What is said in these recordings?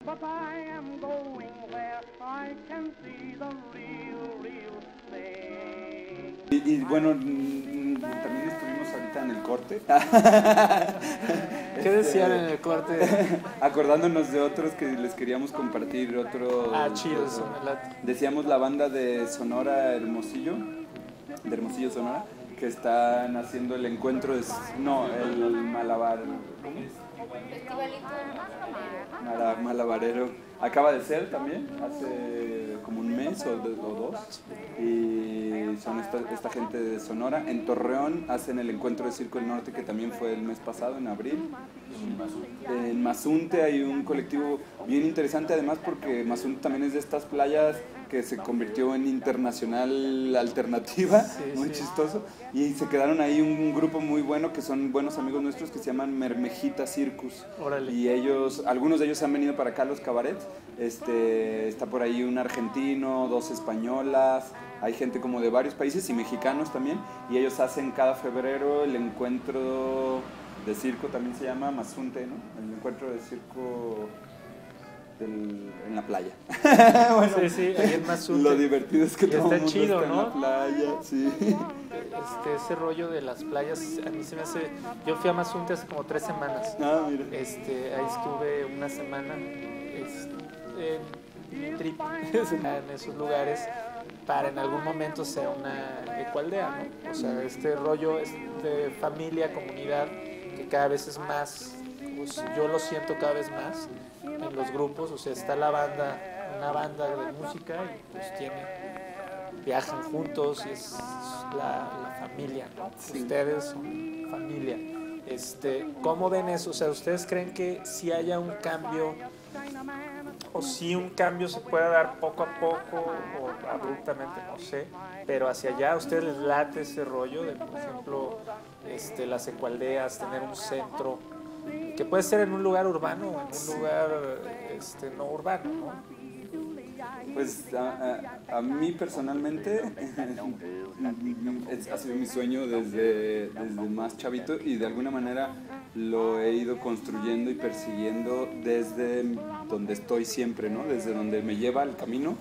but I am going where I can see the real thing. Y bueno, también estuvimos ahorita en el corte. ¿Qué decían en el corte? Acordándonos de otros que les queríamos compartir, otros. Chido, eso me late. Decíamos la banda de Sonora Hermosillo, de Hermosillo, Sonora, que están haciendo el encuentro de... No, el malabar... ¿Cómo? Malabarero. Acaba de ser también, hace como un mes o dos. Y son esta gente de Sonora. En Torreón hacen el encuentro de Circo del Norte, que también fue el mes pasado, en abril. En Mazunte hay un colectivo bien interesante, además porque Mazunte también es de estas playas que se convirtió en internacional alternativa, muy chistoso, y se quedaron ahí un grupo muy bueno que son buenos amigos nuestros que se llaman Mermejita Circus. Órale. Y algunos de ellos han venido para acá a los cabarets. Está por ahí un argentino, dos españolas, hay gente como de varios países y mexicanos también, y ellos hacen cada febrero el encuentro de circo, también se llama Mazunte, ¿no? El encuentro de circo en la playa. Bueno, sí, ahí en Mazunte. Lo divertido es que todo el mundo chido, está, ¿no?, en la playa, sí. Ese rollo de las playas, a mí se me hace... Yo fui a Mazunte hace como 3 semanas. Ah, mira. Ahí estuve una semana en trip en esos lugares para en algún momento ser una ecualdea, ¿no? O sea, este rollo de familia, comunidad, que cada vez es más, pues, yo lo siento cada vez más en los grupos. O sea, está una banda de música y pues viajan juntos y es la familia, ¿no? Sí. Ustedes son familia. ¿Cómo ven eso? O sea, ¿ustedes creen que si haya un cambio o si un cambio se pueda dar poco a poco o abruptamente, no sé, pero hacia allá? ¿A ustedes les late ese rollo de, por ejemplo, las ecualdeas, tener un centro que puede ser en un lugar urbano o en un lugar no urbano, ¿no? Pues a mí personalmente ha sido mi sueño desde más chavito, y de alguna manera lo he ido construyendo y persiguiendo desde donde estoy siempre, ¿no? Desde donde me lleva el camino,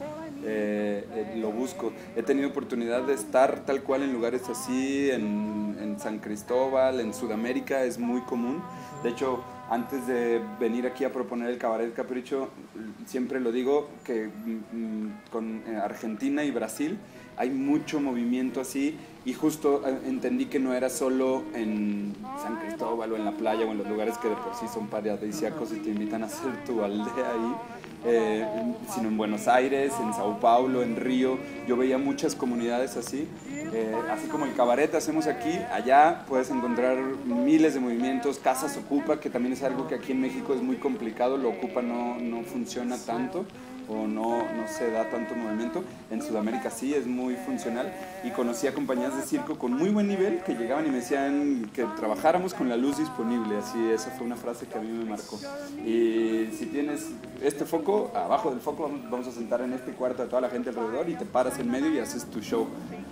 lo busco. He tenido oportunidad de estar tal cual en lugares así, en San Cristóbal, en Sudamérica es muy común. De hecho, antes de venir aquí a proponer el Cabaret Capricho, siempre lo digo, que con Argentina y Brasil hay mucho movimiento así, y justo entendí que no era solo en San Cristóbal o en la playa o en los lugares que de por sí son paradisíacos y te invitan a hacer tu aldea ahí, sino en Buenos Aires, en Sao Paulo, en Río. Yo veía muchas comunidades así. Así como el cabaret hacemos aquí, allá puedes encontrar miles de movimientos. Casas Ocupa, que también es algo que aquí en México es muy complicado, lo Ocupa no funciona tanto, o no se da tanto movimiento. En Sudamérica sí, es muy funcional, y conocí a compañías de circo con muy buen nivel que llegaban y me decían que trabajáramos con la luz disponible. Así, esa fue una frase que a mí me marcó. Y si tienes este foco, abajo del foco vamos a sentar en este cuarto a toda la gente alrededor, y te paras en medio y haces tu show.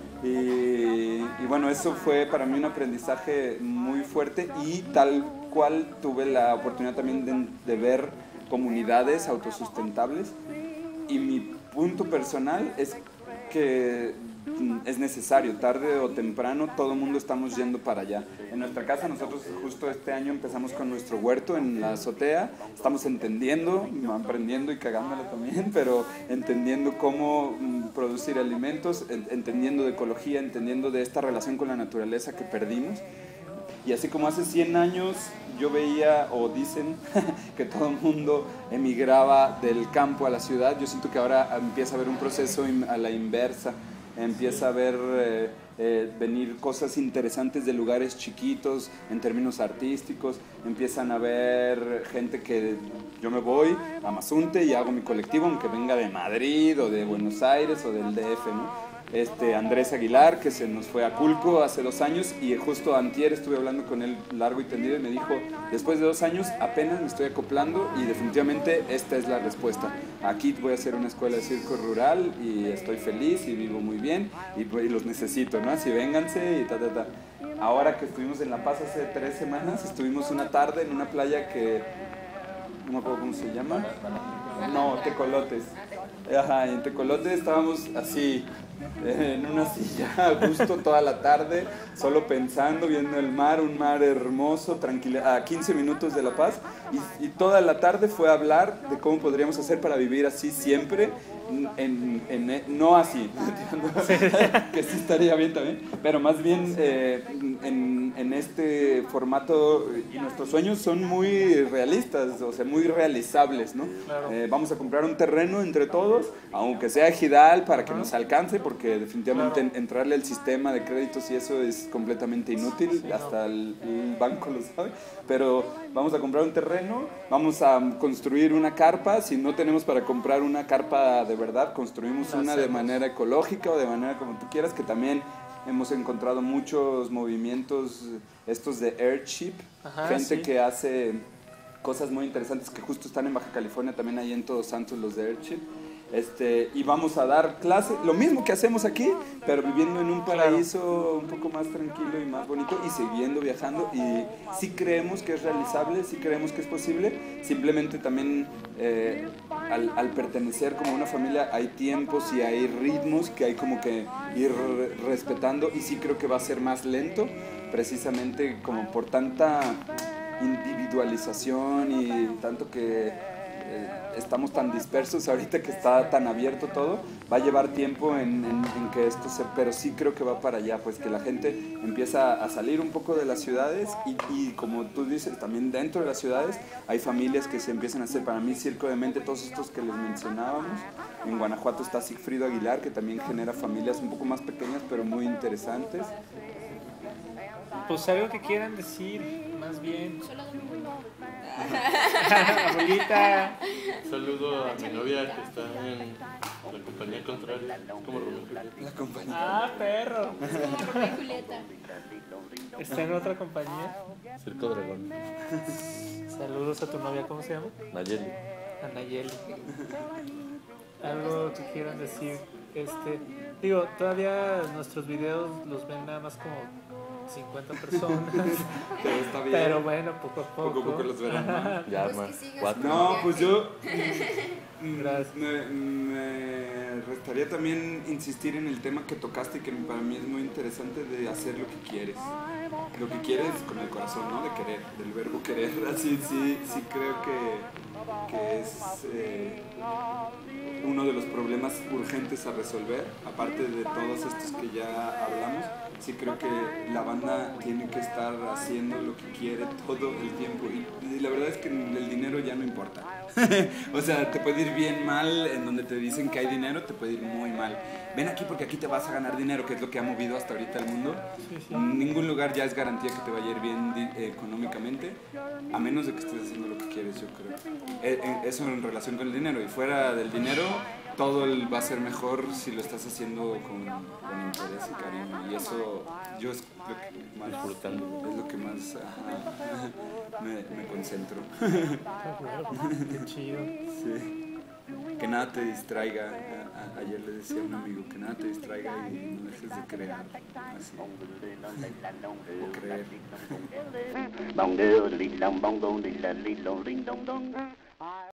Y bueno, eso fue para mí un aprendizaje muy fuerte, y tal cual tuve la oportunidad también de ver comunidades autosustentables. Y mi punto personal es que es necesario, tarde o temprano, todo el mundo estamos yendo para allá. En nuestra casa, nosotros justo este año empezamos con nuestro huerto en la azotea. Estamos entendiendo, aprendiendo y cagándola también, pero entendiendo cómo producir alimentos, entendiendo de ecología, entendiendo de esta relación con la naturaleza que perdimos. Y así como hace 100 años yo veía, o dicen, que todo el mundo emigraba del campo a la ciudad, yo siento que ahora empieza a haber un proceso a la inversa. Empieza a ver venir cosas interesantes de lugares chiquitos en términos artísticos. Empiezan a ver gente que yo me voy a Mazunte y hago mi colectivo, aunque venga de Madrid o de Buenos Aires o del DF, ¿no? Andrés Aguilar, que se nos fue a Culco hace 2 años, y justo antier estuve hablando con él largo y tendido, y me dijo, después de 2 años apenas me estoy acoplando, y definitivamente esta es la respuesta. Aquí voy a hacer una escuela de circo rural y estoy feliz y vivo muy bien, y los necesito, ¿no? Así vénganse y ta. Ahora que estuvimos en La Paz hace 3 semanas, estuvimos una tarde en una playa que no me acuerdo cómo se llama, No, tecolotes. Ajá, en Tecolotes estábamos así, en una silla, justo toda la tarde, solo pensando, viendo el mar, un mar hermoso, tranquila, a 15 minutos de La Paz, y toda la tarde fue a hablar de cómo podríamos hacer para vivir así siempre, no así, que sí estaría bien también, pero más bien en este formato, y nuestros sueños son muy realistas, o sea, muy realizables, ¿no? Claro. Vamos a comprar un terreno entre todos, aunque sea ejidal, para que nos alcance, porque definitivamente entrarle al sistema de créditos y eso es completamente inútil, Sí, hasta el banco lo sabe, pero vamos a comprar un terreno, vamos a construir una carpa, si no tenemos para comprar una carpa de verdad, construimos una de manera ecológica o de manera como tú quieras, que también hemos encontrado muchos movimientos estos de Earthship, gente que hace cosas muy interesantes que justo están en Baja California, también ahí en Todos Santos los de Earthship. Y vamos a dar clases, lo mismo que hacemos aquí, pero viviendo en un paraíso un poco más tranquilo y más bonito y siguiendo viajando. Y sí creemos que es realizable, sí creemos que es posible. Simplemente también al pertenecer como a una familia hay tiempos y hay ritmos que hay como que ir respetando, y sí creo que va a ser más lento, precisamente como por tanta individualización y tanto que estamos tan dispersos ahorita, que está tan abierto todo. Va a llevar tiempo en que esto pero sí creo que va para allá, pues que la gente empieza a salir un poco de las ciudades y como tú dices, también dentro de las ciudades hay familias que se empiezan a hacer. Para mí, Circo de Mente, todos estos que les mencionábamos, en Guanajuato está Sigfrido Aguilar, que también genera familias un poco más pequeñas pero muy interesantes. Pues algo que quieran decir, más bien. Solo domingo. Abuelita. Saludo a mi novia que está en la compañía contraria, como Romeo y Julieta. La compañía. Ah, perro. Romeo y Julieta. Está en otra compañía. Circo Dragón. Saludos a tu novia, ¿cómo se llama? Nayeli. A Nayeli. Algo que quieran decir. Digo, todavía nuestros videos los ven nada más como 50 personas. Pero está bien. Pero bueno, poco a poco. Poco a poco los verán, ¿no? Ya, Pues man. que sigas 4. con No, el pues viaje. yo Gracias. me restaría también insistir en el tema que tocaste, que para mí es muy interesante, de hacer lo que quieres. Lo que quieres con el corazón, ¿no? De querer, del verbo querer. Así sí creo que es uno de los problemas urgentes a resolver, aparte de todos estos que ya hablamos. Sí creo que la banda tiene que estar haciendo lo que quiere todo el tiempo, y la verdad es que el dinero ya no importa. O sea, te puede ir bien mal, en donde te dicen que hay dinero, te puede ir muy mal. Ven aquí porque aquí te vas a ganar dinero, que es lo que ha movido hasta ahorita el mundo. En ningún lugar ya es garantía que te vaya a ir bien económicamente, a menos de que estés haciendo lo que quieres, yo creo. Eso en relación con el dinero, y fuera del dinero todo va a ser mejor si lo estás haciendo con interés y cariño, y eso yo es lo que más Disfrutando. es lo que más me concentro. Qué chido. Sí. Que nada te distraiga. Ayer le decía a un amigo, que nada te distraiga y no dejes de crear así, o creer. Bong do, dee, dong, bong, dong, dee, da, dee, dong, ding, dong, dong.